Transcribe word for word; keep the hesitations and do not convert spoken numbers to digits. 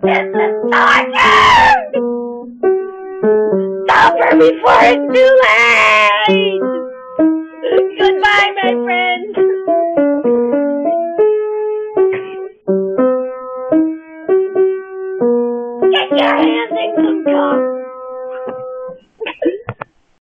It's a stalker! Stop her before it's too late!